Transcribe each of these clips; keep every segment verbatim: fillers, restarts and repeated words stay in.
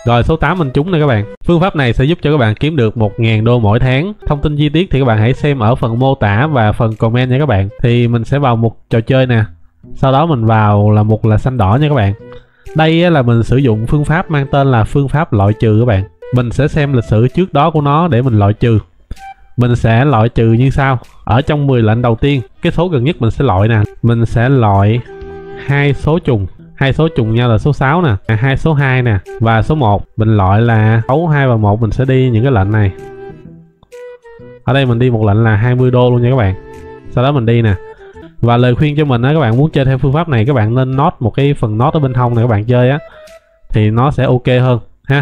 Rồi số tám mình trúng nè các bạn. Phương pháp này sẽ giúp cho các bạn kiếm được một nghìn đô mỗi tháng. Thông tin chi tiết thì các bạn hãy xem ở phần mô tả và phần comment nha các bạn. Thì mình sẽ vào một trò chơi nè. Sau đó mình vào là một là xanh đỏ nha các bạn. Đây là mình sử dụng phương pháp mang tên là phương pháp loại trừ các bạn. Mình sẽ xem lịch sử trước đó của nó để mình loại trừ. Mình sẽ loại trừ như sau. Ở trong mười lệnh đầu tiên, cái số gần nhất mình sẽ loại nè. Mình sẽ loại hai số trùng. Hai số trùng nhau là số sáu nè, hai số hai nè và số một. Mình loại là sáu, hai và một, mình sẽ đi những cái lệnh này. Ở đây mình đi một lệnh là hai mươi đô luôn nha các bạn. Sau đó mình đi nè. Và lời khuyên cho mình á, các bạn muốn chơi theo phương pháp này các bạn nên note một cái phần note ở bên hông này các bạn chơi á thì nó sẽ ok hơn ha.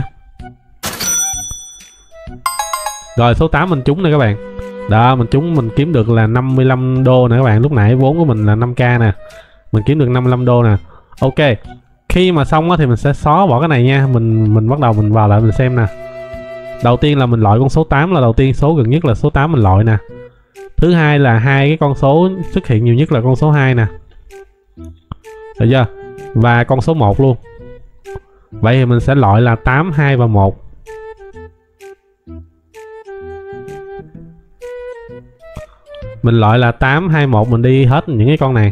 Rồi số tám mình trúng nè các bạn. Đó, mình trúng, mình kiếm được là năm mươi lăm đô nè các bạn. Lúc nãy vốn của mình là năm k nè. Mình kiếm được năm mươi lăm đô nè. Ok. Khi mà xong á thì mình sẽ xóa bỏ cái này nha. Mình mình bắt đầu mình vào lại mình xem nè. Đầu tiên là mình loại con số tám là đầu tiên, số gần nhất là số tám mình loại nè. Thứ hai là hai cái con số xuất hiện nhiều nhất là con số hai nè. Được chưa? Và con số một luôn. Vậy thì mình sẽ loại là tám, hai và một. Mình loại là tám, hai, một, mình đi hết những cái con này.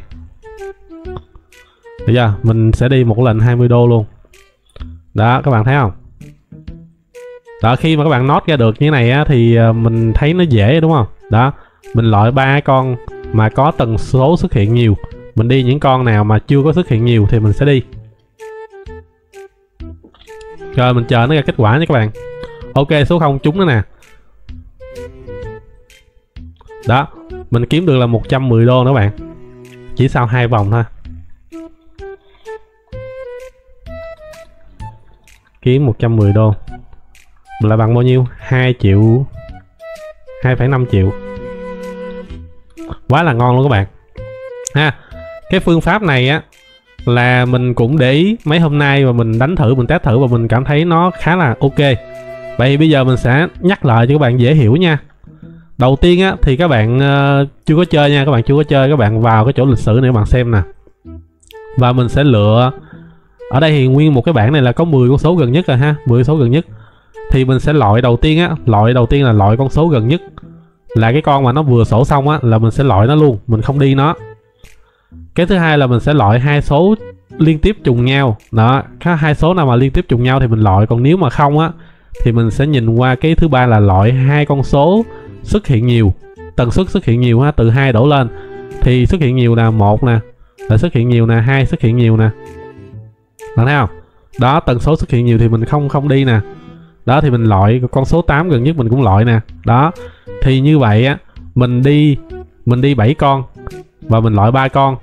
Được chưa? Mình sẽ đi một lần hai mươi đô luôn. Đó, các bạn thấy không? Đó, khi mà các bạn note ra được như thế này á thì mình thấy nó dễ đúng không? Đó, mình loại ba con mà có tần số xuất hiện nhiều. Mình đi những con nào mà chưa có xuất hiện nhiều thì mình sẽ đi. Rồi mình chờ nó ra kết quả nha các bạn. Ok, số không trúng nữa nè. Đó, mình kiếm được là một trăm mười đô nữa các bạn. Chỉ sau hai vòng thôi. Kiếm một trăm mười đô là bằng bao nhiêu? hai triệu, hai phẩy năm triệu. Quá là ngon luôn các bạn ha. Cái phương pháp này á là mình cũng để ý mấy hôm nay và mình đánh thử, mình test thử và mình cảm thấy nó khá là ok. Vậy thì bây giờ mình sẽ nhắc lại cho các bạn dễ hiểu nha. Đầu tiên á thì các bạn uh, chưa có chơi nha, các bạn chưa có chơi các bạn vào cái chỗ lịch sử này các bạn xem nè. Và mình sẽ lựa ở đây thì nguyên một cái bảng này là có mười con số gần nhất rồi ha, mười số gần nhất. Thì mình sẽ loại đầu tiên á, loại đầu tiên là loại con số gần nhất. Là cái con mà nó vừa sổ xong á là mình sẽ loại nó luôn, mình không đi nó. Cái thứ hai là mình sẽ loại hai số liên tiếp trùng nhau. Đó, có hai số nào mà liên tiếp trùng nhau thì mình loại, còn nếu mà không á thì mình sẽ nhìn qua cái thứ ba là loại hai con số xuất hiện nhiều, tần suất xuất hiện nhiều ha, từ hai đổ lên. Thì xuất hiện nhiều là một nè, là xuất hiện nhiều nè, hai xuất hiện nhiều nè. Bạn thấy không? Đó, tần số xuất hiện nhiều thì mình không không đi nè. Đó thì mình loại con số tám gần nhất mình cũng loại nè. Đó. Thì như vậy á, mình đi mình đi bảy con và mình loại ba con.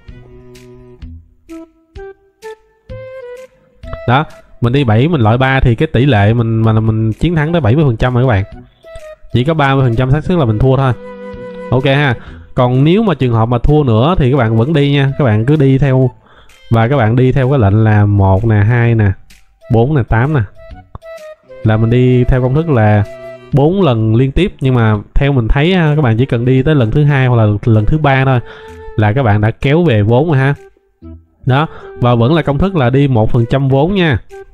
Đó, mình đi bảy mình loại ba thì cái tỷ lệ mình mà là mình chiến thắng tới bảy mươi phần trăm rồi các bạn. Chỉ có ba mươi phần trăm xác suất là mình thua thôi. Ok ha. Còn nếu mà trường hợp mà thua nữa thì các bạn vẫn đi nha, các bạn cứ đi theo và các bạn đi theo cái lệnh là một nè, hai nè, bốn nè, tám nè. Là mình đi theo công thức là bốn lần liên tiếp, nhưng mà theo mình thấy các bạn chỉ cần đi tới lần thứ hai hoặc là lần thứ ba thôi là các bạn đã kéo về vốn rồi ha. Đó, và vẫn là công thức là đi một phần trăm vốn nha.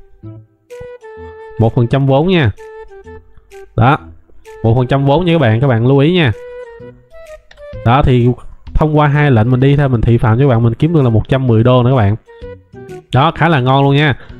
một phần trăm vốn nha. Đó, một phần trăm vốn nha các bạn, các bạn lưu ý nha. Đó thì thông qua hai lệnh mình đi theo mình thị phạm cho các bạn, mình kiếm được là một trăm mười đô nữa các bạn. Đó, khá là ngon luôn nha.